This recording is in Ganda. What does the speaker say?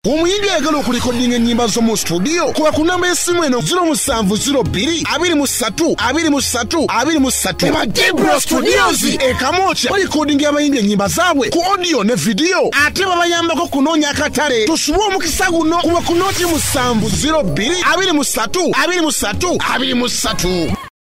omuyimbi ayagala okulikodinga ennyimba z'omu studio kuba ku namba y'essimu eno 0702232323 eba Debra Studios ekamooca balikodinga abayimbi ennyimba zaabwe ku audio ne video ate babayambako kunoonya akatale tusubwe omukisa guno kuba ku nooti 702232323